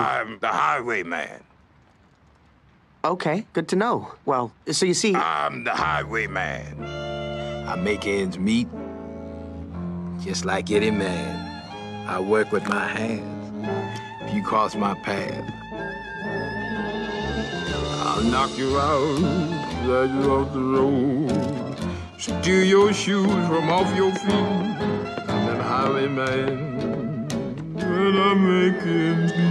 I'm the highwayman. Okay, good to know. Well, so you see... I'm the highwayman. I make ends meet, just like any man. I work with my hands. If you cross my path, I'll knock you out, drag you off the road, steal your shoes from off your feet. I'm that highwayman when I make ends meet.